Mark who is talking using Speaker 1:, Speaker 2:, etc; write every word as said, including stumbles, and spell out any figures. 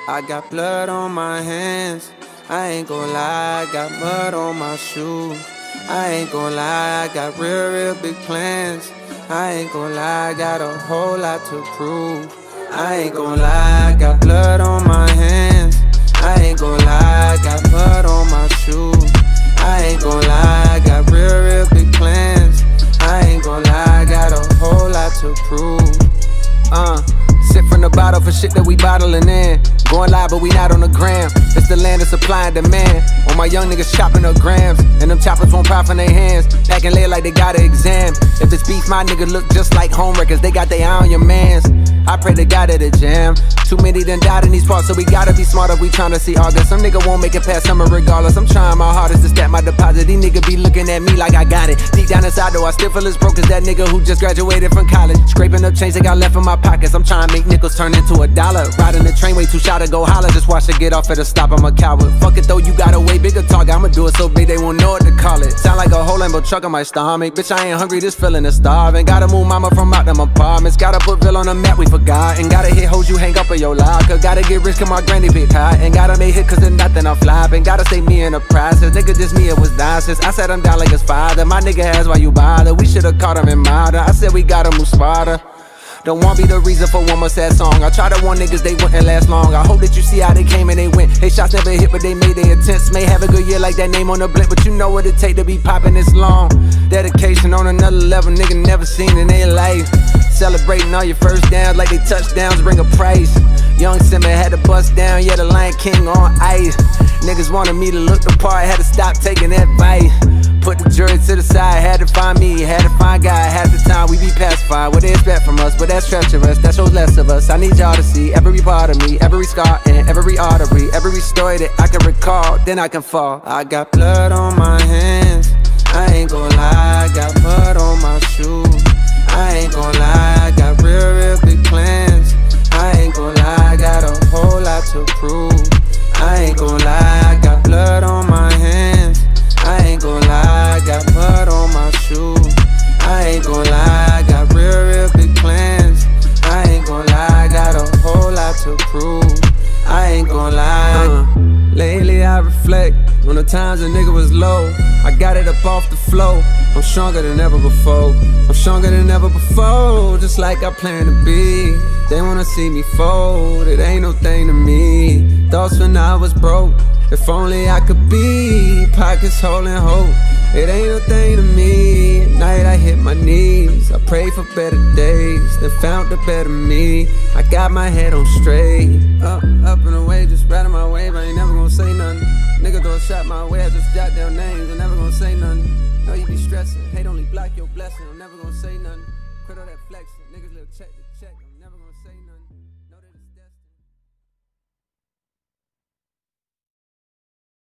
Speaker 1: I got blood on my hands, I ain't gon' lie, I got mud on my shoes. I ain't gon' lie, I got real, real big plans. I ain't gon' lie, I got a whole lot to prove. I ain't gon' lie, I got blood on my hands. I ain't gon' lie, I got mud on my shoes. I ain't gon' lie, I got real, real big plans. I ain't gon' lie, I got a whole lot to prove. Uh, sip from the bottle for shit that we bottling in. Going live, but we not on the gram. It's the land of supply and demand. All my young niggas chopping up grams, and them choppers won't pop from their hands. Packing lead like they got an exam. If it's beef, my nigga look just like home records. They got their eye on your mans. I pray to God at the jam. Too many done died in these parts, so we gotta be smarter. We tryna see August. Some nigga won't make it past summer regardless. I'm trying my hardest to stack my deposit. These niggas be looking at me like I got it. Deep down inside though, I still feel as broke as that nigga who just graduated from college. Scraping up change they got left in my pockets. I'm trying to make nickels turn into a dollar. Riding the train way too shy to go holler. Just watch it get off at a stop, I'm a coward. Fuck it though, you got a way bigger target. I'ma do it so big they won't know what to call it. Sound like a whole Lambo truck on my stomach. Bitch, I ain't hungry, this feeling is starving. Gotta move mama from out them apartments. Gotta put Bill on the map, we forgot. And gotta hit hoes you hang up in your locker. Gotta get rich cause my granny picked high. And gotta make hit cause there's nothing I'm flopping. Gotta stay me in the process. Nigga just me, it was nonsense. I said I'm down like his father. My nigga has why you bother. We should've caught him in murder. I said we gotta move smarter. Don't want be the reason for one more sad song. I try to warn niggas they wouldn't last long. I hope that you see how they came and they went. They shots never hit but they made their attempts. May have a good year like that name on the blimp, but you know what it take to be popping this long. Dedication on another level, nigga never seen in their life. Celebrating all your first downs like they touchdowns bring a price. Young Simba had to bust down, yeah the Lion King on ice. Niggas wanted me to look the part, had to stop taking advice. Put the jury to the side, had to find me, had to find God. Half the time we be pacified, what they expect from us, but that's treacherous, that shows less of us. I need y'all to see every part of me, every scar and every artery, every story that I can recall, then I can fall. I got blood on my hands, I ain't gon' lie, I got mud on my shoes. I ain't gon' lie, I got real, real big plans. I ain't gon' lie, I got a whole lot to prove. I ain't gon' lie, I got blood on my hands. I ain't gon' lie, I got mud on my shoes. I ain't gon' lie, I got real, real big plans. I ain't gon' lie, I got a whole lot to prove. I ain't gon' lie. uh, Lately I reflect on the times a nigga was low. I got it up off the floor. I'm stronger than ever before. I'm stronger than ever before. Just like I plan to be. They wanna see me fold. It ain't no thing to me. Thoughts when I was broke. If only I could be. Pockets holding hope. It ain't no thing to me. At night I hit my knees. I pray for better days, then found a better me. I got my head on straight. Up, up and away, just riding my wave. I ain't never gonna say nothing. Nigga throw a shot my way, I just jot down names. I'm never gonna say nothing. Know you be stressing. Hate only block your blessing. I'm never gonna say nothing. Quit all that flexing. Niggas little check to check. I'm never gonna say nothing. Know that